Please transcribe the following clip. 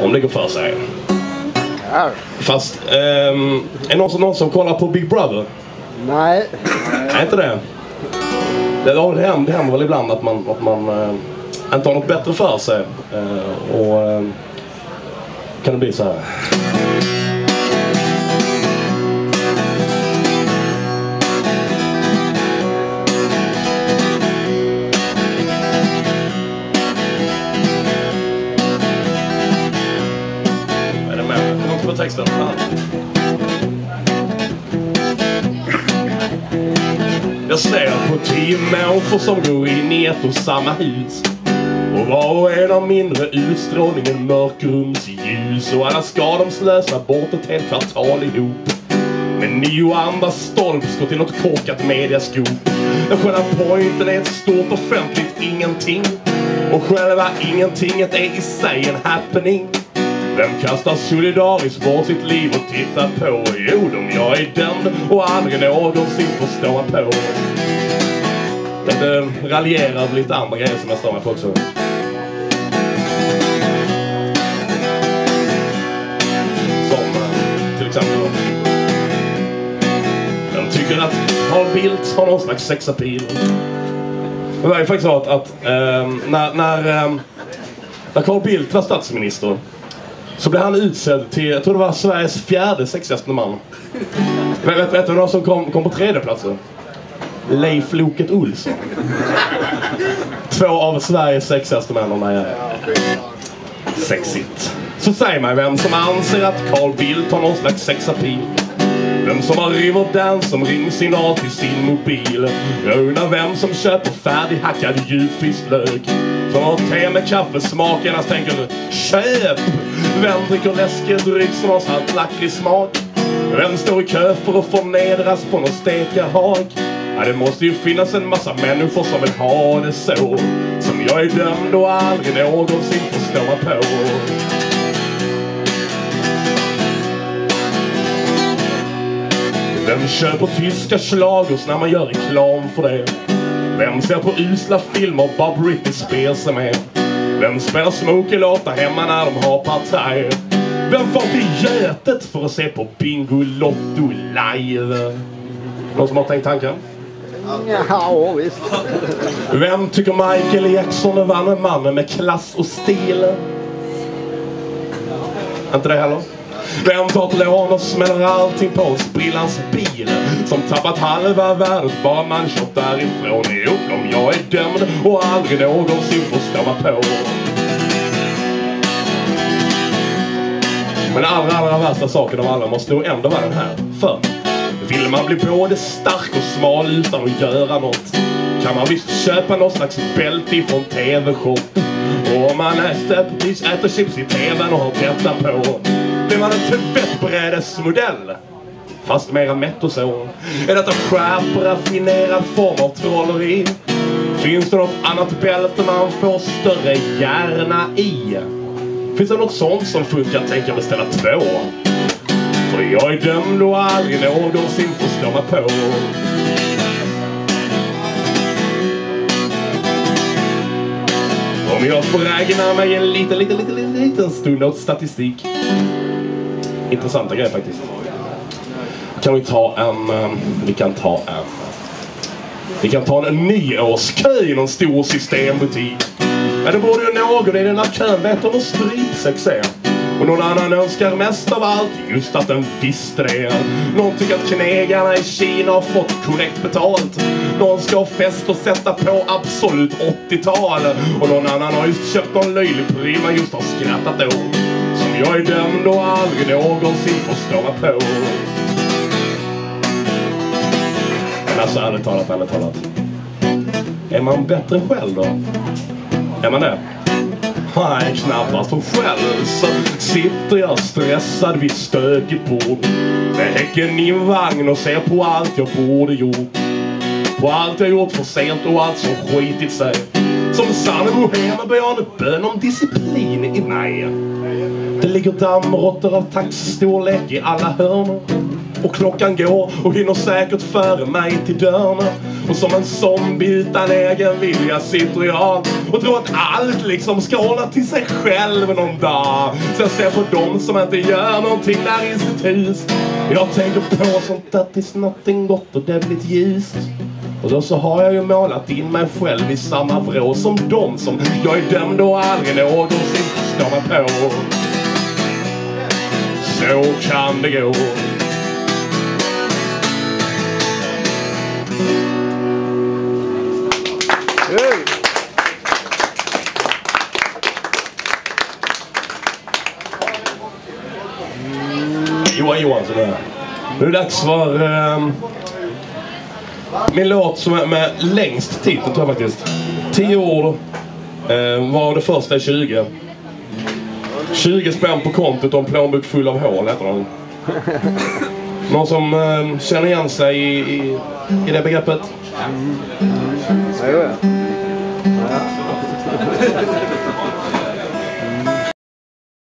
Om det går för sig. Fast, är någon som kollar på Big Brother? Nej. Är inte det? Det händer väl ibland att man inte har något bättre för sig. Och kan det bli så här. Är det med? Kommer inte på texten. Jag ser på 10 människor som går in i ett och samma hus. Och var och en har mindre utstrålning än mörkrumsljus. Och alla ska de slösa bort ett helt kvartal ihop. Men ni och andra stolps går till något korkat mediaskop. Den själva pointen är ett stort offentligt ingenting. Och själva ingentinget är i sig en happening. Vem kastar solidariskt bort sitt liv och tittar på? Jo, om jag är dömd och aldrig någonsin får stå på. Det raljerar lite andra grejer som jag står med på också. Som till exempel jag tycker att Carl Bildt har någon slags sexapil. Det var ju faktiskt så att när Carl Bildt var statsminister så blev han utsedd till, jag tror det var Sveriges 4:e sexigaste man. Vet du någon som kom på 3:e platsen? Leif Loket Olsson. 2 av Sveriges sexigaste männen är sexigt. Så säg mig vem som anser att Carl Bildt har någon slags sexapil. Vem som har Riverdance som ringsignal till sin mobil. Jag undrar vem som köper färdighackad djupfrisklök. Som har te med kaffesmak endast tänker köp. Vem dricker läskedryck som har salt lakritssmak. Vem står i kö för att förnedras på någon stekarhak. Ja, det måste ju finnas en massa människor som vill ha det så. Som jag är dömd och aldrig någonsin får stå på. Vem köper tyska schlagers när man gör reklam för det? Vem ser på usla filmer bara Britney Spears är med? Vem spelar smokelåtar hemma när de har partaj? Vem får till Götet för att se på Bingo Lotto live? Någon som har tänkt tanken? Ja, visst. Vem tycker Michael Jackson är vann en man med klass och stil? Inte det heller? Vem tar ett lån och smäller allting på en sprillans bil? Som tappat halva värdet bara man kört därifrån. Jo, om jag är dömd och aldrig någonsin får stå på. Men den allra värsta saken av alla måste nog ändå vara den här. För vill man bli både stark och smal utan att göra något, kan man visst köpa någon slags bälte från TV-shop. Och om man äter chips i TVn och har detta på, blir man en tvättbrädesmodell. Fast mera mätt och så. Är detta skärp raffinerad form av trolleri? Finns det något annat bälte man får större hjärna i? Finns det något sånt som funkar att tänka beställa 2? För jag är dömd och aldrig någonsin får stå på. Om jag får räkna mig en liten stund åt statistik. Intressanta grejer faktiskt. Vi kan ta en nyårskö i någon stor systembutik. Men det borde ju någon i den här kön veta vad strypsex är. Och någon annan önskar mest av allt just att den visste det. Någon tycker att knegarna i Kina har fått korrekt betalt. Någon ska ha fest och sätta på absolut 80-tal. Och någon annan har just köpt någon löjlig pryl man just har skrattat åt. Som jag är dömd och aldrig någonsin får stå på. Men alltså ärligt talat. Är man bättre själv då? Är man det? Nej, knappast för själv så sitter jag stressad vid stökigt bord med häcken i en vagn och ser på allt jag borde gjort. På allt jag gjort för sent och allt som skitit sig. Som sann bohem ber jag en bön om disciplin i mig. Det ligger dammråttor av taxstorlek i alla hörnor. Och klockan går och hinner säkert före mig till dörren. Och som en zombie utan egen vilja sitter jag och tror att allt liksom ska ordna till sig själv någon dag. Så jag ser på dem som inte gör någonting där i sitt hus. Jag tänker på sånt där tills någonting gott och det blir ljust. Och då så har jag ju målat in mig själv i samma vrå som dem som jag är dömd och aldrig någonsin ska man på. Så kan det gå. Johan Johansson här. Nu är det dags för min låt som är med längst titel tror jag faktiskt. 10 ord var det första 20. 20 spänn på kontot och en plånbok full av hål heter den. Någon som känner igen sig i det begreppet? Ja.